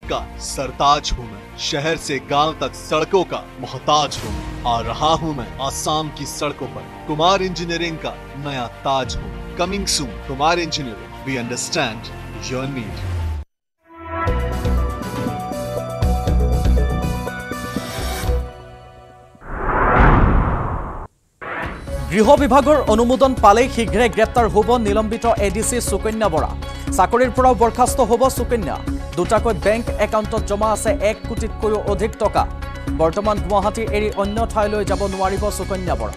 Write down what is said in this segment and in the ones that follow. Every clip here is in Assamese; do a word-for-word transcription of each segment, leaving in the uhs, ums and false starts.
का सरताज हूँ मैं, शहर से गांव तक सड़कों का मोहताज हूँ मैं। आ रहा हूँ मैं आसाम की सड़कों पर, कुमार इंजीनियरिंग का नया ताज हूँ। Coming soon, Kumar engineering, we understand your need. গৃহ বিভাগৰ অনুমোদন পালে শীঘ্ৰে গ্ৰেপ্তাৰ হ'ব নিলম্বিত এডিসি সুকন্যা বৰা। চাকৰিৰ পৰাও বৰখাস্ত হ'ব সুকন্যা। দুটাকৈ বেংক একাউণ্টত জমা আছে এক কোটিতকৈও অধিক টকা। বৰ্তমান গুৱাহাটী এৰি অন্য ঠাইলৈ যাব নোৱাৰিব সুকন্যা বৰা।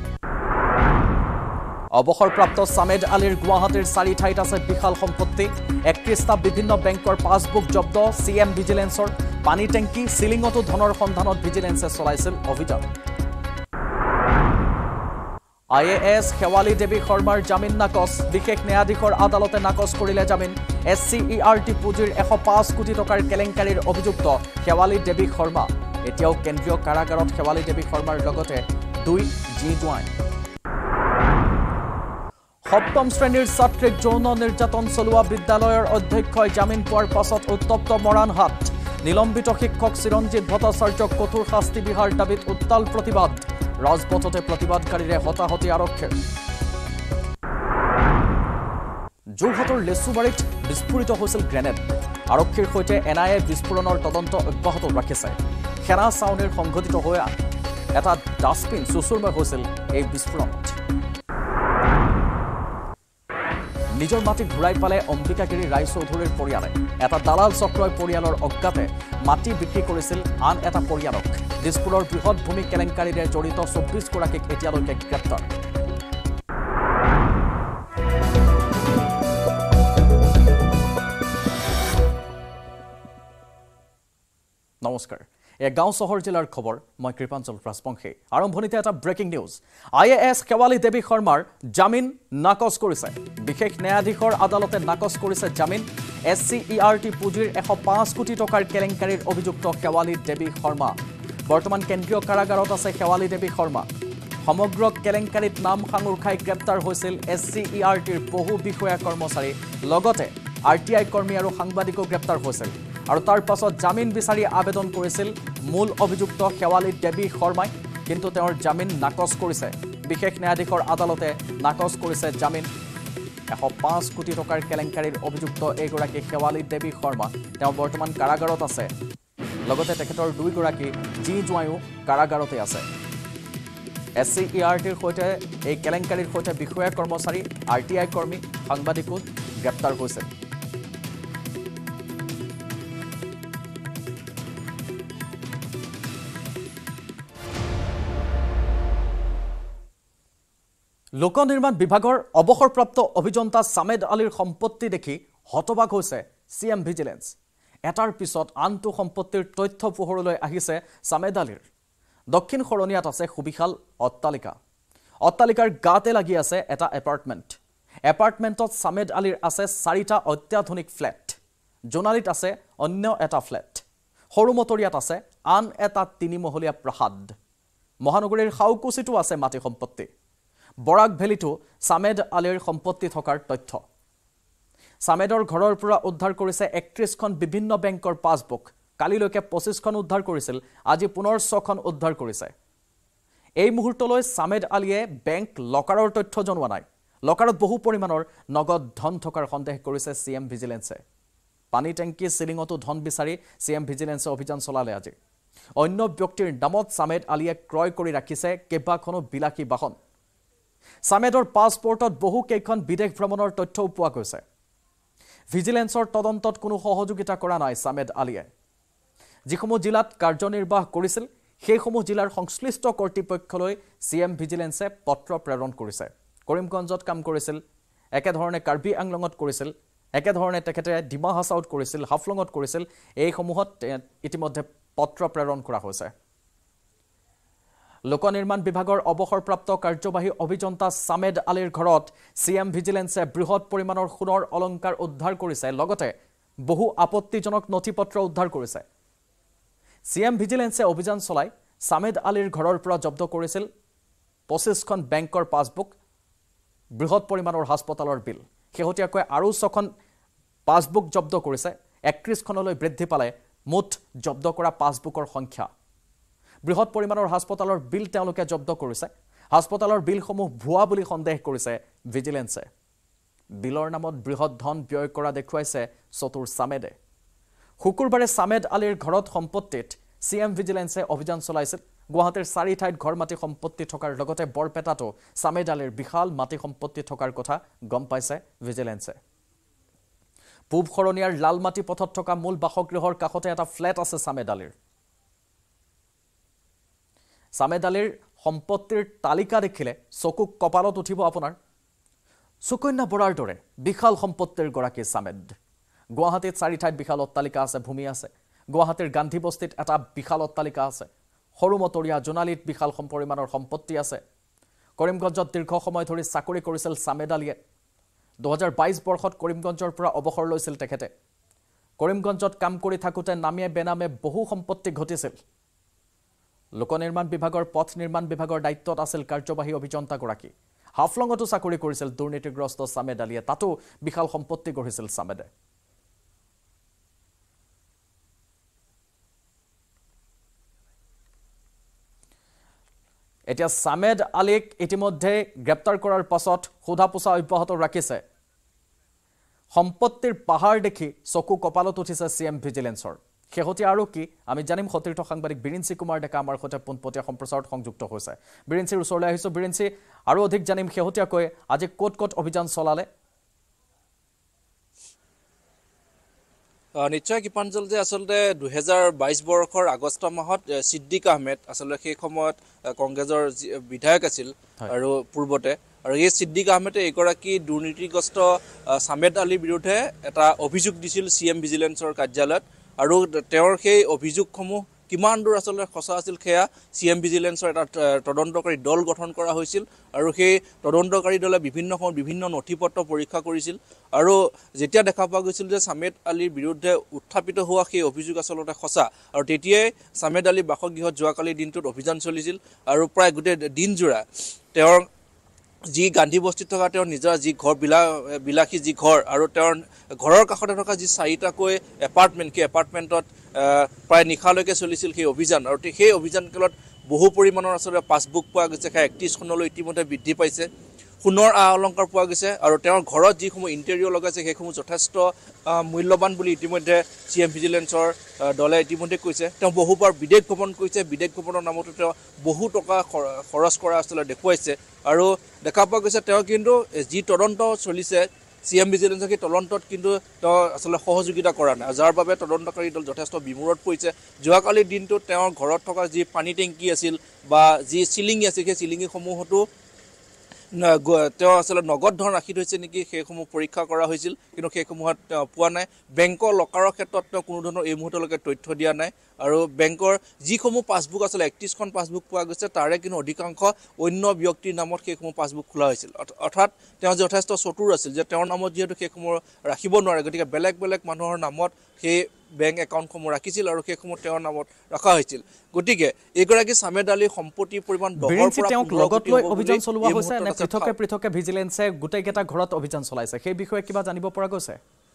অৱসৰপ্ৰাপ্ত সামেদ আলীৰ গুৱাহাটীৰ চাৰি ঠাইত আছে বিশাল সম্পত্তি। একত্ৰিশটা বিভিন্ন বেংকৰ পাছবুক জব্দ চি এম ভিজিলেন্সৰ। পানী টেংকি সিলিঙতো ধনৰ সন্ধানত ভিজিলেন্সে চলাইছিল অভিযান। আই এ এছ শেৱালী দেৱী শৰ্মাৰ জামিন নাকচ। বিশেষ ন্যায়াধীশৰ আদালতে নাকচ কৰিলে জামিন। S C E R T পুঁজিৰ এশ পাঁচ কোটি টকাৰ কেলেংকাৰীৰ অভিযুক্ত শেৱালী দেৱী শৰ্মা। এতিয়াও কেন্দ্ৰীয় কাৰাগাৰত শেৱালী দেৱী শৰ্মাৰ লগতে দুই জি জোৱান। সপ্তম শ্ৰেণীৰ ছাত্ৰীক যৌন নিৰ্যাতন চলোৱা বিদ্যালয়ৰ অধ্যক্ষই জামিন পোৱাৰ পাছত উত্তপ্ত মৰাণহাট। নিলম্বিত শিক্ষক চিৰঞ্জিত ভট্টাচাৰ্যক কঠোৰ শাস্তি বিহাৰ দাবীত উত্তাল প্ৰতিবাদ। ৰাজপথতে প্ৰতিবাদকাৰীৰে হতাহতি আৰক্ষীৰ। যোৰহাটৰ লেচুবাৰীত বিস্ফোৰিত হৈছিল গ্ৰেনেড। আৰক্ষীৰ সৈতে এন আই এ বিস্ফোৰণৰ তদন্ত অব্যাহত ৰাখিছে। সেনা চাউনিৰ সংঘটিত হৈ এটা ডাষ্টবিন চুচুৰময় হৈছিল এই বিস্ফোৰণত। নিজৰ মাটি ঘূৰাই পালে অম্বিকাগিৰি ৰায়চৌধুৰীৰ পৰিয়ালে। এটা দালাল চক্ৰই পৰিয়ালৰ অজ্ঞাতে মাটি বিক্ৰী কৰিছিল আন এটা পৰিয়ালক। দিছপুৰৰ বৃহৎ ভূমি কেলেংকাৰীৰে জড়িত চৌব্বিছ গৰাকীক এতিয়ালৈকে গ্ৰেপ্তাৰ। নমস্কাৰ, এয়া গাঁও চহৰ জিলাৰ খবৰ। মই কৃপাঞ্চল ৰাজবংশী। আৰম্ভণিতে এটা breaking news. I A S Sewali Devi শৰ্মাৰ জামিন নাকচ কৰিছে। বিশেষ ন্যায়াধীশৰ আদালতে নাকচ কৰিছে জামিন। S C E R T পুঁজিৰ এশ পাঁচ কোটি টকাৰ কেলেংকাৰীৰ অভিযুক্ত শেৱালী দেৱী শৰ্মা। বৰ্তমান কেন্দ্ৰীয় কাৰাগাৰত আছে শেৱালী দেৱী শৰ্মা। সমগ্ৰ কেলেংকাৰীত নাম সাঙুৰ খাই গ্ৰেপ্তাৰ হৈছিল এছ চি ই আৰ টিৰ বহু বিষয়া কৰ্মচাৰী, লগতে আৰ টি আই কৰ্মী আৰু সাংবাদিকো গ্ৰেপ্তাৰ হৈছিল। আৰু তাৰ পাছত জামিন বিচাৰি আবেদন কৰিছিল মূল অভিযুক্ত শেৱালী দেৱী শৰ্মাই, কিন্তু তেওঁৰ জামিন নাকচ কৰিছে বিশেষ ন্যায়াধীশৰ আদালতে। নাকচ কৰিছে জামিন। এশ পাঁচ কোটি টকাৰ কেলেংকাৰীৰ অভিযুক্ত এইগৰাকী শেৱালী দেৱী শৰ্মা। তেওঁ বৰ্তমান কাৰাগাৰত আছে, লগতে তেখেতৰ দুইগৰাকী জি জোৱাইও কাৰাগাৰতে আছে। এছ চি ই আৰ টিৰ সৈতে এই কেলেংকাৰীৰ সৈতে বিষয়া কৰ্মচাৰী, আৰ টি আই কৰ্মী, সাংবাদিকো গ্ৰেপ্তাৰ হৈছে। লোক নিৰ্মাণ বিভাগৰ অৱসৰপ্ৰাপ্ত অভিযন্তা সামেদ আলীৰ সম্পত্তি দেখি হতবাক হৈছে চি এম ভিজিলেন্স। এটাৰ পিছত আনটো সম্পত্তিৰ তথ্য পোহৰলৈ আহিছে সামেদ আলীৰ। দক্ষিণ শৰণীয়াত আছে সুবিশাল অট্টালিকা। অট্টালিকাৰ গাতে লাগি আছে এটা এপাৰ্টমেণ্ট। এপাৰ্টমেণ্টত সামেদ আলীৰ আছে চাৰিটা অত্যাধুনিক ফ্লেট। জোনালীত আছে অন্য এটা ফ্লেট। সৰুমতৰীয়াত আছে আন এটা তিনিমহলীয়া প্ৰাসাদ। মহানগৰীৰ খাউকুচিতো আছে মাটি সম্পত্তি। বৰাক ভেলীতো সামেদ আলীৰ সম্পত্তি থকাৰ তথ্য। সামেদৰ ঘৰৰ পৰা উদ্ধাৰ কৰিছে একত্ৰিশখন বিভিন্ন বেংকৰ পাছবুক। কালিলৈকে পঁচিছখন উদ্ধাৰ কৰিছিল, আজি পুনৰ ছখন উদ্ধাৰ কৰিছে। এই মুহূৰ্তলৈ সামেদ আলীয়ে বেংক লকাৰৰ তথ্য জনোৱা নাই। লকাৰত বহু পৰিমাণৰ নগদ ধন থকাৰ সন্দেহ কৰিছে চি এম ভিজিলেন্সে। পানী টেংকি চিলিঙতো ধন বিচাৰি চি এম ভিজিলেন্সে অভিযান চলালে আজি। অন্য ব্যক্তিৰ নামত সামেদ আলীয়ে ক্ৰয় কৰি ৰাখিছে কেইবাখনো বিলাসী বাহন। সামেদৰ পাছপৰ্টত বহু কেইখন বিদেশ ভ্ৰমণৰ তথ্যও পোৱা গৈছে। ভিজিলেন্সৰ তদন্তত কোনো সহযোগিতা কৰা নাই সামেদ আলীয়ে। যিসমূহ জিলাত কাৰ্যনিৰ্বাহ কৰিছিল সেইসমূহ জিলাৰ সংশ্লিষ্ট কৰ্তৃপক্ষলৈ চি এম ভিজিলেন্সে পত্ৰ প্ৰেৰণ কৰিছে। কৰিমগঞ্জত কাম কৰিছিল, একেধৰণে কাৰ্বি আংলঙত কৰিছিল, একেধৰণে তেখেতে ডিমা হাছাওত কৰিছিল, হাফলঙত কৰিছিল। এইসমূহত ইতিমধ্যে পত্ৰ প্ৰেৰণ কৰা হৈছে। লোক নিৰ্মাণ বিভাগৰ অৱসৰপ্ৰাপ্ত কাৰ্যবাহী অভিযন্তা সামেদ আলীৰ ঘৰত চি এম ভিজিলেন্সে বৃহৎ পৰিমাণৰ সোণৰ অলংকাৰ উদ্ধাৰ কৰিছে, লগতে বহু আপত্তিজনক নথিপত্ৰ উদ্ধাৰ কৰিছে। চি এম ভিজিলেন্সে অভিযান চলাই সামেদ আলীৰ ঘৰৰ পৰা জব্দ কৰিছিল পঁচিছখন বেংকৰ পাছবুক, বৃহৎ পৰিমাণৰ হাস্পতালৰ বিল। শেহতীয়াকৈ আৰু ছখন পাছবুক জব্দ কৰিছে। একত্ৰিশখনলৈ বৃদ্ধি পালে মুঠ জব্দ কৰা পাছবুকৰ সংখ্যা। বৃহৎ পৰিমাণৰ হাস্পতালৰ বিল তেওঁলোকে জব্দ কৰিছে। হাস্পতালৰ বিলসমূহ ভুৱা বুলি সন্দেহ কৰিছে ভিজিলেন্সে। বিলৰ নামত বৃহৎ ধন ব্যয় কৰা দেখুৱাইছে চতুৰ সামেদে। শুকুৰবাৰে সামেদ আলীৰ ঘৰত সম্পত্তিত চি এম ভিজিলেন্সে অভিযান চলাইছিল। গুৱাহাটীৰ চাৰি ঠাইত ঘৰ মাটি সম্পত্তি থকাৰ লগতে বৰপেটাতো সামেদ আলীৰ বিশাল মাটি সম্পত্তি থকাৰ কথা গম পাইছে ভিজিলেন্সে। পূব শৰণীয়াৰ লালমাটি পথত থকা মূল বাসগৃহৰ কাষতে এটা ফ্লেট আছে সামেদ আলীৰ। সামেদ আলীৰ সম্পত্তিৰ তালিকা দেখিলে চকু কপালত উঠিব আপোনাৰ। সুকন্যা বৰাৰ দৰে বিশাল সম্পত্তিৰ গৰাকী সামেদ। গুৱাহাটীত চাৰি ঠাইত বিশাল অট্টালিকা আছে, ভূমি আছে। গুৱাহাটীৰ গান্ধী বস্তিত এটা বিশাল অট্টালিকা আছে। সৰুমতৰীয়া জোনালীত বিশাল পৰিমাণৰ সম্পত্তি আছে। কৰিমগঞ্জত দীৰ্ঘ সময় ধৰি চাকৰি কৰিছিল সামেদ আলীয়ে। দুহেজাৰ বাইছ বৰ্ষত কৰিমগঞ্জৰ পৰা অৱসৰ লৈছিল তেখেতে। কৰিমগঞ্জত কাম কৰি থাকোঁতে নামে বেনামে বহু সম্পত্তি ঘটিছিল। লোক নিৰ্মাণ বিভাগৰ পথ নিৰ্মাণ বিভাগৰ দায়িত্বত আছিল কাৰ্যবাহী অভিযন্তাগৰাকী। হাফলঙতো চাকৰি কৰিছিল দুৰ্নীতিগ্ৰস্ত সামেদ আলীয়ে। তাতো বিশাল সম্পত্তি গঢ়িছিল সামেদে। এতিয়া সামেদ আলীক ইতিমধ্যে গ্ৰেপ্তাৰ কৰাৰ পাছত সোধা পোছা অব্যাহত ৰাখিছে। সম্পত্তিৰ পাহাৰ দেখি চকু কপালত উঠিছে চি এম ভিজিলেন্সৰ। শেহতীয়া আৰু কি আমি জানিম। সতীৰ্থ সাংবাদিক বিৰিঞ্চি কুমাৰ ডেকা আমাৰ সৈতে পোনপটীয়া সম্প্ৰচাৰত সংযুক্ত হৈছে। বিৰিঞ্চিৰ ওচৰলৈ আহিছোঁ। বিৰিঞ্চি, আৰু অধিক জানিম শেহতীয়াকৈ আজি ক'ত ক'ত অভিযান চলালে? নিশ্চয় কৃপাঞ্জল, যে আচলতে দুহেজাৰ বাইছ বৰ্ষৰ আগষ্ট মাহত ছিদ্দিক আহমেদ আচলতে সেই সময়ত কংগ্ৰেছৰ বিধায়ক আছিল আৰু পূৰ্বতে, আৰু এই ছিদ্দিক আহমেদে এগৰাকী দুৰ্নীতিগ্ৰস্ত সামেদ আলীৰ বিৰুদ্ধে এটা অভিযোগ দিছিল চি এম ভিজিলেন্সৰ কাৰ্যালয়ত। আৰু তেওঁৰ সেই অভিযোগসমূহ কিমান দূৰ আচলতে সঁচা আছিল সেয়া চি এম ভিজিলেন্সৰ এটা তদন্তকাৰী দল গঠন কৰা হৈছিল। আৰু সেই তদন্তকাৰী দলে বিভিন্ন সময়ত বিভিন্ন নথি পত্ৰ পৰীক্ষা কৰিছিল। আৰু যেতিয়া দেখা পোৱা গৈছিল যে সামেদ আলীৰ বিৰুদ্ধে উত্থাপিত হোৱা সেই অভিযোগ আচলতে সঁচা, আৰু তেতিয়াই সামেদ আলীৰ বাসগৃহত যোৱাকালিৰ দিনটোত অভিযান চলিছিল। আৰু প্ৰায় গোটেই দিনজোৰা তেওঁৰ যি গান্ধী বস্তিত থকা তেওঁৰ নিজৰ যি ঘৰ বিলা বিলাসী যি ঘৰ, আৰু তেওঁৰ ঘৰৰ কাষতে থকা যি চাৰিটাকৈ এপাৰ্টমেণ্ট, সেই এপাৰ্টমেণ্টত প্ৰায় নিশালৈকে চলিছিল সেই অভিযান। আৰু সেই অভিযানকালত বহু পৰিমাণৰ আচলতে পাছবুক পোৱা গৈছে। সেই একত্ৰিছখনলৈ ইতিমধ্যে বৃদ্ধি পাইছে। সোণৰ আ অলংকাৰ পোৱা গৈছে। আৰু তেওঁৰ ঘৰত যিসমূহ ইণ্টেৰিয়ৰ লগাইছে সেইসমূহ যথেষ্ট মূল্যৱান বুলি ইতিমধ্যে চি এম ভিজিলেন্সৰ দলে ইতিমধ্যে কৈছে। তেওঁ বহুবাৰ বিদেশ ভ্ৰমণ কৰিছে। বিদেশ ভ্ৰমণৰ নামতো তেওঁ বহু টকা খৰচ কৰা আচলতে দেখুৱাইছে। আৰু দেখা পোৱা গৈছে তেওঁ কিন্তু যি তদন্ত চলিছে চি এম ভিজিলেন্সৰ, সেই তদন্তত কিন্তু তেওঁ আচলতে সহযোগিতা কৰা নাই, যাৰ বাবে তদন্তকাৰী দল যথেষ্ট বিমূৰত পৰিছে। যোৱাকালিৰ দিনটোত তেওঁৰ ঘৰত থকা যি পানী টেংকি আছিল বা যি চিলিঙি আছিল, সেই চিলিঙিসমূহতো তেওঁ আচলতে নগদ ধন ৰাখি থৈছে নেকি সেইসমূহ পৰীক্ষা কৰা হৈছিল, কিন্তু সেইসমূহত তেওঁ পোৱা নাই। বেংকৰ লকাৰৰ ক্ষেত্ৰত তেওঁ কোনো ধৰণৰ এই মুহূৰ্তলৈকে তথ্য দিয়া নাই। আৰু বেংকৰ যিসমূহ পাছবুক আচলতে একত্ৰিছখন পাছবুক পোৱা গৈছে, তাৰে কিন্তু অধিকাংশ অন্য ব্যক্তিৰ নামত সেইসমূহ পাছবুক খোলা হৈছিল। অৰ্থাৎ তেওঁ যথেষ্ট চতুৰ আছিল যে তেওঁৰ নামত যিহেতু সেইসমূহ ৰাখিব নোৱাৰে, গতিকে বেলেগ বেলেগ মানুহৰ নামত সেই বেংক একাউণ্টসমূহ ৰাখিছিল আৰু সেইসমূহ তেওঁৰ নামত ৰখা হৈছিল। গতিকে এইগৰাকী সামেদ আলীৰ সম্পত্তিৰ পৰিমাণ অভিযান চলোৱা হৈছে নে পৃথকে পৃথকে ভিজিলেন্সে গোটেইকেইটা ঘৰত অভিযান চলাইছে, সেই বিষয়ে কিবা জানিব পৰা গৈছে?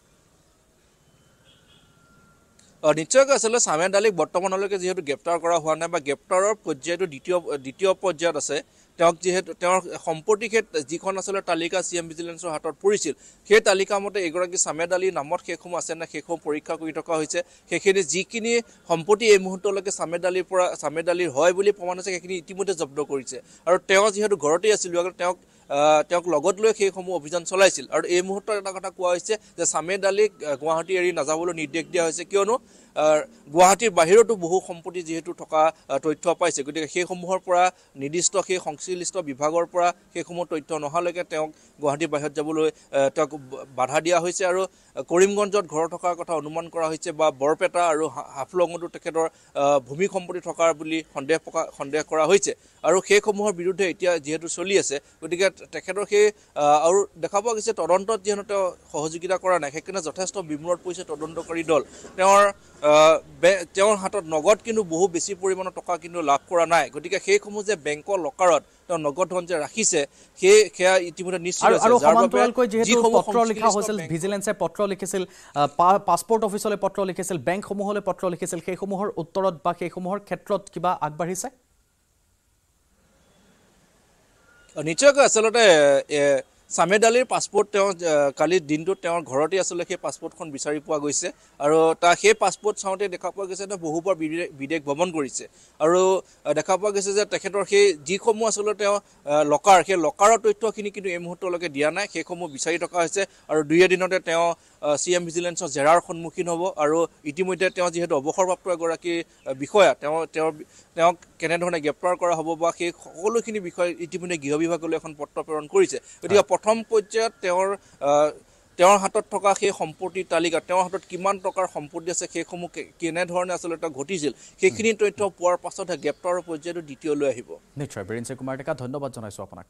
নিশ্চয়কৈ আচলতে সামেদ আলীক বৰ্তমানলৈকে যিহেতু গ্ৰেপ্তাৰ কৰা হোৱা নাই বা গ্ৰেপ্তাৰৰ পৰ্যায়টো দ্বিতীয় দ্বিতীয় পৰ্যায়ত আছে, তেওঁক যিহেতু তেওঁৰ সম্পত্তি ক্ষেত্ৰত যিখন আচলতে তালিকা চি এম ভিজিলেন্সৰ হাতত পৰিছিল, সেই তালিকা মতে এগৰাকী সামেদ আলীৰ নামত সেইসমূহ আছে নে সেইসমূহ পৰীক্ষা কৰি থকা হৈছে। সেইখিনি যিখিনি সম্পত্তি এই মুহূৰ্তলৈকে সামেদ আলীৰ পৰা সামেদ আলীৰ হয় বুলি প্ৰমাণ হৈছে, সেইখিনি ইতিমধ্যে জব্দ কৰিছে। আৰু তেওঁ যিহেতু ঘৰতেই আছিল, তেওঁক তেওঁক লগত লৈ সেইসমূহ অভিযান চলাইছিল। আৰু এই মুহূৰ্তত এটা কথা কোৱা হৈছে যে সামেদ আলীক গুৱাহাটী এৰি নাযাবলৈ নিৰ্দেশ দিয়া হৈছে, কিয়নো গুৱাহাটীৰ বাহিৰতো বহু সম্পত্তি যিহেতু থকা তথ্য পাইছে। গতিকে সেইসমূহৰ পৰা নিৰ্দিষ্ট সেই সংশ্লিষ্ট বিভাগৰ পৰা সেইসমূহ তথ্য নহালৈকে তেওঁক গুৱাহাটীৰ বাহিৰত যাবলৈ তেওঁক বাধা দিয়া হৈছে। আৰু কৰিমগঞ্জত ঘৰ থকাৰ কথা অনুমান কৰা হৈছে বা বৰপেটা আৰু হাফলঙতো তেখেতৰ ভূমি সম্পত্তি থকাৰ বুলি সন্দেহ প্ৰকাশ সন্দেহ কৰা হৈছে। আৰু সেইসমূহৰ বিৰুদ্ধে এতিয়া যিহেতু চলি আছে, গতিকে তেখেতৰ সেই আৰু দেখা পোৱা গৈছে তদন্তত যিহেতু তেওঁ সহযোগিতা কৰা নাই, সেইকাৰণে যথেষ্ট বিমূৰত পৰিছে তদন্তকাৰী দল। তেওঁৰ তেওঁৰ হাতত নগদ কিন্তু বহু বেছি পৰিমাণৰ টকা কিন্তু লাভ কৰা নাই। গতিকে সেইসমূহ যে বেংকৰ লকাৰত তেওঁ নগদ ধন যে ৰাখিছে সেই সেয়া ইতিমধ্যে নিশ্চিত হৈছে আৰু সমান্তৰালকৈ যেহেতু পত্ৰ লিখা হৈছিল ভিজিলেন্সে পত্ৰ লিখিছিল পাছপোৰ্ট অফিচলৈ পত্ৰ লিখিছিল বেংকসমূহলৈ পত্ৰ লিখিছিল সেইসমূহৰ উত্তৰত বা সেইসমূহৰ ক্ষেত্ৰত কিবা আগবাঢ়িছে নিশ্চয়কৈ আচলতে সামেদ আলীৰ পাছপোৰ্ট তেওঁ কালি দিনটোত তেওঁৰ ঘৰতে আচলতে সেই পাছপোৰ্টখন বিচাৰি পোৱা গৈছে আৰু তা সেই পাছপোৰ্ট চাওঁতে দেখা পোৱা গৈছে যে বহুবাৰ বিদেশ ভ্ৰমণ কৰিছে আৰু দেখা পোৱা গৈছে যে তেখেতৰ সেই যিসমূহ আচলতে তেওঁ লকাৰ সেই লকাৰৰ তথ্যখিনি কিন্তু এই মুহূৰ্তলৈকে দিয়া নাই সেইসমূহ বিচাৰি থকা হৈছে আৰু দুই এদিনতে তেওঁ চি এম ভিজিলেন্সৰ জেৰাৰ সন্মুখীন হ'ব আৰু ইতিমধ্যে তেওঁ যিহেতু অৱসৰপ্ৰাপ্ত এগৰাকী বিষয়া তেওঁ তেওঁ তেওঁক কেনেধৰণে গ্ৰেপ্তাৰ কৰা হ'ব বা সেই সকলোখিনি বিষয় ইতিমধ্যে গৃহ বিভাগলৈ এখন পত্ৰ প্ৰেৰণ কৰিছে গতিকে প্ৰথম পৰ্যায়ত তেওঁৰ তেওঁৰ হাতত থকা সেই সম্পত্তিৰ তালিকা তেওঁৰ হাতত কিমান টকাৰ সম্পত্তি আছে সেইসমূহ কেনেধৰণে আচলতে ঘটিছিল সেইখিনি তথ্য পোৱাৰ পাছতহে গ্ৰেপ্তাৰৰ পৰ্যায়টো দ্বিতীয়লৈ আহিব নিশ্চয় বীৰেন্দ্ৰ কুমাৰ ডেকা ধন্যবাদ জনাইছোঁ আপোনাক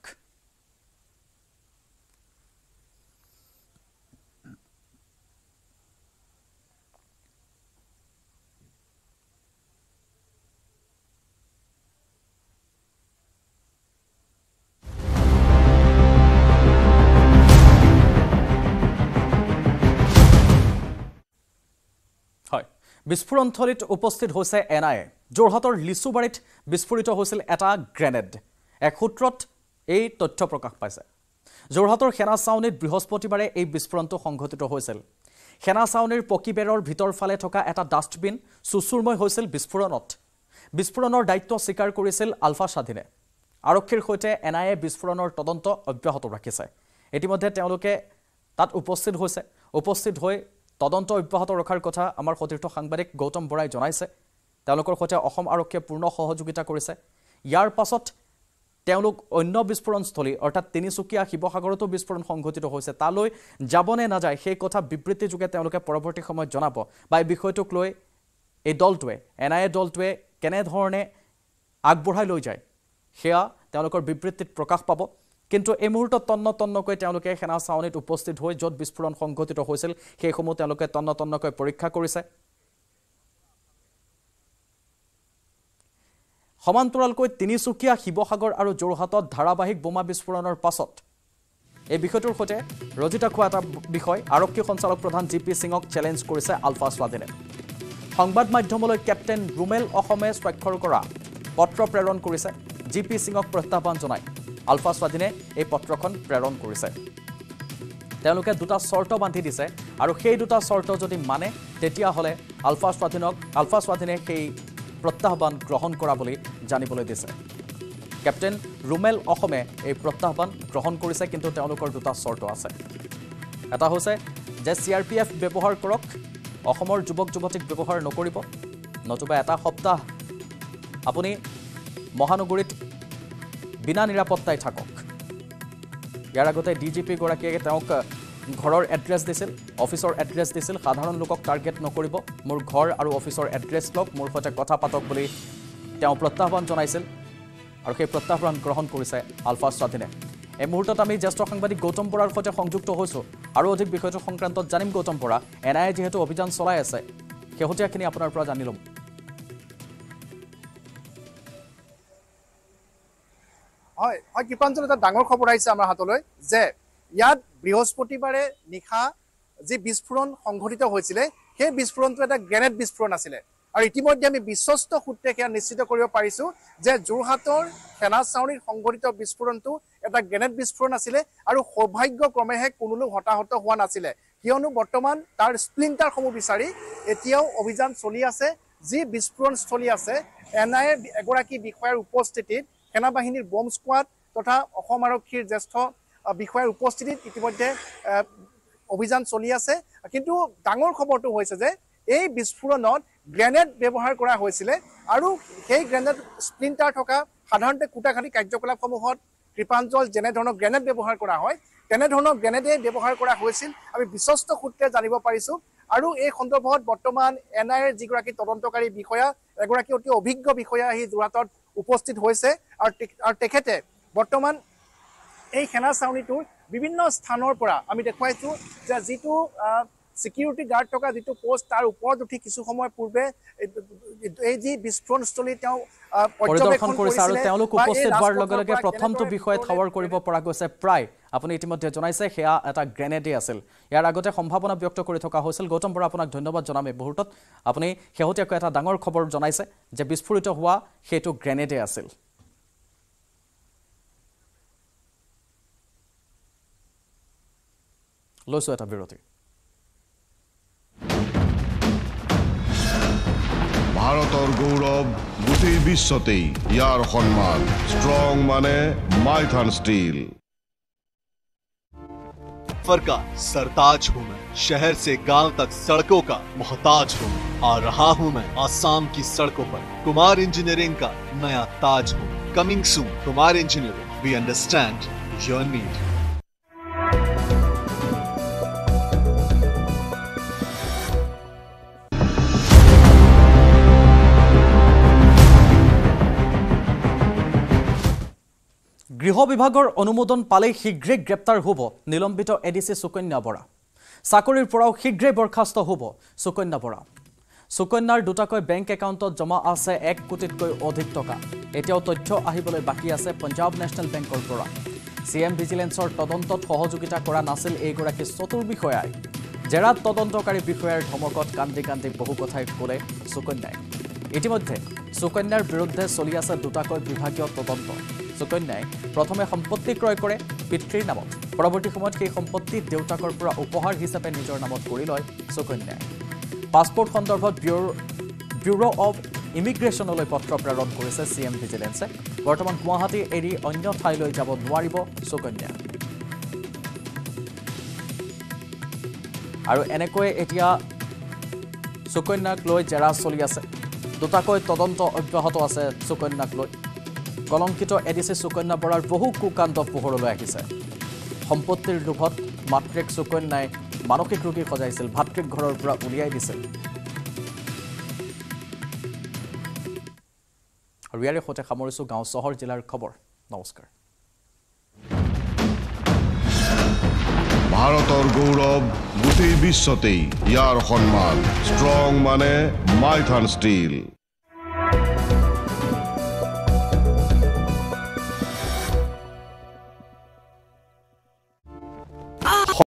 বিস্ফোৰণথলীত উপস্থিত হৈছে এন আই এ যোৰহাটৰ লিচুবাৰীত বিস্ফোৰিত হৈছিল এটা গ্ৰেনেড এক সূত্ৰত এই তথ্য প্ৰকাশ পাইছে যোৰহাটৰ সেনা চাউনীত বৃহস্পতিবাৰে এই বিস্ফোৰণটো সংঘটিত হৈছিল সেনা চাউনীৰ পকিবেৰৰ ভিতৰ ফালে থকা এটা ডাষ্টবিন সুচুৰময় হৈছিল বিস্ফোৰণত বিস্ফোৰণৰ দায়িত্ব স্বীকাৰ কৰিছিল আলফা স্বাধীনে আৰক্ষীৰ সৈতে এন আই এ বিস্ফোৰণৰ তদন্ত অব্যাহত ৰাখিছে ইতিমধ্যে তেওঁলোকে তাত উপস্থিত হৈছে উপস্থিত হৈ তদন্ত অব্যাহত ৰখাৰ কথা আমাৰ সতীৰ্থ সাংবাদিক গৌতম বৰাই জনাইছে তেওঁলোকৰ সৈতে অসম আৰক্ষীয়ে পূৰ্ণ সহযোগিতা কৰিছে ইয়াৰ পাছত তেওঁলোক অন্য বিস্ফোৰণস্থলী অৰ্থাৎ তিনিচুকীয়া শিৱসাগৰতো বিস্ফোৰণ সংঘটিত হৈছে তালৈ যাবনে নাযায় সেই কথা বিবৃতি যোগে তেওঁলোকে পৰৱৰ্তী সময়ত জনাব বা এই বিষয়টোক লৈ এই দলটোৱে এন আই এ দলটোৱে কেনেধৰণে আগবঢ়াই লৈ যায় সেয়া তেওঁলোকৰ বিবৃতিত প্ৰকাশ পাব কিন্তু এই মুহূৰ্তত তন্ন তন্নকৈ তেওঁলোকে সেনা চাউনীত উপস্থিত হৈ য'ত বিস্ফোৰণ সংঘটিত হৈছিল সেইসমূহ তেওঁলোকে তন্ন তন্নকৈ পৰীক্ষা কৰিছে সমান্তৰালকৈ তিনিচুকীয়া শিৱসাগৰ আৰু যোৰহাটত ধাৰাবাহিক বোমা বিস্ফোৰণৰ পাছত এই বিষয়টোৰ সৈতে ৰজিতা খোৱা এটা বিষয় আৰক্ষী সঞ্চালক প্ৰধান জি পি সিঙক চেলেঞ্জ কৰিছে আলফা স্বাধীনে সংবাদ মাধ্যমলৈ কেপ্টেইন ৰুমেল অসমে স্বাক্ষৰ কৰা পত্ৰ প্ৰেৰণ কৰিছে জি পি সিঙক প্ৰত্যাহ্বান জনাই আলফা স্বাধীনে এই পত্ৰখন প্ৰেৰণ কৰিছে তেওঁলোকে দুটা চৰ্ত বান্ধি দিছে আৰু সেই দুটা চৰ্ত যদি মানে তেতিয়াহ'লে আলফা স্বাধীনক আলফা স্বাধীনে সেই প্ৰত্যাহ্বান গ্ৰহণ কৰা বুলি জানিবলৈ দিছে কেপ্টেইন ৰুমেল অসমে এই প্ৰত্যাহ্বান গ্ৰহণ কৰিছে কিন্তু তেওঁলোকৰ দুটা চৰ্ত আছে এটা হৈছে যে চি আৰ পি এফ ব্যৱহাৰ কৰক অসমৰ যুৱক যুৱতীক ব্যৱহাৰ নকৰিব নতুবা এটা সপ্তাহ আপুনি মহানগৰীত বিনা নিৰাপত্তাই থাকক ইয়াৰ আগতে ডি জি পি গৰাকীয়ে তেওঁক ঘৰৰ এড্ৰেছ দিছিল অফিচৰ এড্ৰেছ দিছিল সাধাৰণ লোকক টাৰ্গেট নকৰিব মোৰ ঘৰ আৰু অফিচৰ এড্ৰেছ লওক মোৰ সৈতে কথা পাতক বুলি তেওঁ প্ৰত্যাহ্বান জনাইছিল আৰু সেই প্ৰত্যাহ্বান গ্ৰহণ কৰিছে আলফা স্বাধীনে এই মুহূৰ্তত আমি জ্যেষ্ঠ সাংবাদিক গৌতম বৰাৰ সৈতে সংযুক্ত হৈছোঁ আৰু অধিক বিষয়টো সংক্ৰান্তত জানিম Gautam Bora N I A যিহেতু অভিযান চলাই আছে শেহতীয়াখিনি আপোনাৰ পৰা জানি ল'ম হয় হয় কৃপাঞ্জল এটা ডাঙৰ খবৰ আহিছে আমাৰ হাতলৈ যে ইয়াত বৃহস্পতিবাৰে নিশা যি বিস্ফোৰণ সংঘটিত হৈছিলে সেই বিস্ফোৰণটো এটা গ্ৰেনেড বিস্ফোৰণ আছিলে আৰু ইতিমধ্যে আমি বিশ্বস্ত সূত্ৰে সেয়া নিশ্চিত কৰিব পাৰিছোঁ যে যোৰহাটৰ সেনা চাউনীৰ সংঘটিত বিস্ফোৰণটো এটা গ্ৰেনেড বিস্ফোৰণ আছিলে আৰু সৌভাগ্যক্ৰমেহে কোনো লোক হতাহত হোৱা নাছিলে কিয়নো বৰ্তমান তাৰ স্প্লিণ্টাৰসমূহ বিচাৰি এতিয়াও অভিযান চলি আছে যি বিস্ফোৰণস্থলী আছে এন আই এ এগৰাকী বিষয়াৰ উপস্থিতিত সেনা বাহিনীৰ বম স্কোৱাড তথা অসম আৰক্ষীৰ জ্যেষ্ঠ বিষয়াৰ উপস্থিতিত ইতিমধ্যে অভিযান চলি আছে কিন্তু ডাঙৰ খবৰটো হৈছে যে এই বিস্ফোৰণত গ্ৰেনেড ব্যৱহাৰ কৰা হৈছিলে আৰু সেই গ্ৰেনেড স্প্লিণ্টাৰ থকা সাধাৰণতে কুটাঘাটি কাৰ্যকলাপসমূহত কৃপাঞ্জল যেনেধৰণৰ গ্ৰেনেড ব্যৱহাৰ কৰা হয় তেনেধৰণৰ গ্ৰেনেডে ব্যৱহাৰ কৰা হৈছিল আমি বিশ্বস্ত সূত্ৰে জানিব পাৰিছোঁ আৰু এই সন্দৰ্ভত বৰ্তমান এন আই এৰ যিগৰাকী তদন্তকাৰী বিষয়া এগৰাকী অতি অভিজ্ঞ বিষয়া আহি যোৰহাটত উপস্থিত হৈছে আৰু আৰু তেখেতে বৰ্তমান এই সেনা চাউনীটোৰ বিভিন্ন স্থানৰ পৰা আমি দেখুৱাইছোঁ যে যিটো সিকিউৰিটি গাৰ্ড থকা যিটো পোষ্ট তাৰ ওপৰত উঠি কিছু সময় পূৰ্বে এই যি বিস্ফোৰণস্থলী তেওঁ পৰিদৰ্শন কৰিছে আৰু তেওঁলোক উপস্থিত হোৱাৰ লগে লগে প্ৰথমটো বিষয়ে ঠাৱৰ কৰিব পৰা গৈছে প্ৰায় আপুনি ইতিমধ্যে জনাইছে সেয়া এটা গ্ৰেনেডেই আছিল ইয়াৰ আগতে সম্ভাৱনা ব্যক্ত কৰি থকা হৈছিল গৌতম বৰা আপোনাক ধন্যবাদ জনাম এই মুহূৰ্তত আপুনি শেহতীয়াকৈ এটা ডাঙৰ খবৰ জনাইছে যে বিস্ফোৰিত হোৱা সেইটো গ্ৰেনেডেই আছিল লৈছো এটা বিৰতি ভাৰতৰ গৌৰৱ গোটেই বিশ্বতেই ইয়াৰ সন্মান ষ্ট্ৰং মানে মাইথান ষ্টীল का सरताज हूँ मैं शहर से गांव तक सड़कों का मोहताज हूँ आ रहा हूँ मैं आसाम की सड़कों पर कुमार इंजीनियरिंग का नया ताज हूँ coming soon Kumar engineering we understand your need গৃহ বিভাগৰ অনুমোদন পালে শীঘ্ৰে গ্ৰেপ্তাৰ হ'ব নিলম্বিত এডিসি সুকন্যা বৰা চাকৰিৰ পৰাও শীঘ্ৰে বৰখাস্ত হ'ব সুকন্যা বৰা সুকন্যাৰ দুটাকৈ বেংক একাউণ্টত জমা আছে এক কোটিতকৈ অধিক টকা এতিয়াও তথ্য আহিবলৈ বাকি আছে পঞ্জাব নেশ্যনেল বেংকৰ পৰা সিএম ভিজিলেন্সৰ তদন্তত সহযোগিতা কৰা নাছিল এইগৰাকী চতুৰ বিষয়াই জেৰাত তদন্তকাৰী বিষয়াৰ ধমকত কান্দি কান্দি বহু কথাই ক'লে সুকন্যাই ইতিমধ্যে সুকন্যাৰ বিৰুদ্ধে চলি আছে দুটাকৈ বিভাগীয় তদন্ত সুকন্যাই প্ৰথমে সম্পত্তি ক্ৰয় কৰে পিতৃৰ নামত পৰৱৰ্তী সময়ত সেই সম্পত্তি দেউতাকৰ পৰা উপহাৰ হিচাপে নিজৰ নামত কৰি লয় সুকন্যাই পাছপোৰ্ট সন্দৰ্ভত ব্যুৰো অফ ইমিগ্ৰেশ্যনলৈ পত্ৰ প্ৰেৰণ কৰিছে সিএম ভিজিলেন্সে বৰ্তমান গুৱাহাটী এৰি অন্য ঠাইলৈ যাব নোৱাৰিব সুকন্যা আৰু এনেকৈ এতিয়া সুকন্যাক লৈ জেৰা চলি আছে দুটাকৈ তদন্ত অব্যাহত আছে সুকন্যাক লৈ কলংকিত এডিসি সুকন্যা বৰাৰ বহু কুকাণ্ড পোহৰলৈ আহিছে সম্পত্তিৰ লোভত মাতৃক সুকন্যাই মানসিক ৰোগী সজাইছিল ভাতৃক ঘৰৰ পৰা উলিয়াই দিছিল আৰু ইয়াৰে সৈতে সামৰিছো গাঁও চহৰ জিলাৰ খবৰ নমস্কাৰ ভাৰতৰ গৌৰৱ গোটেই বিশ্বতেই ইয়াৰ সন্মান ষ্ট্ৰং মানে মাইথান ষ্টীল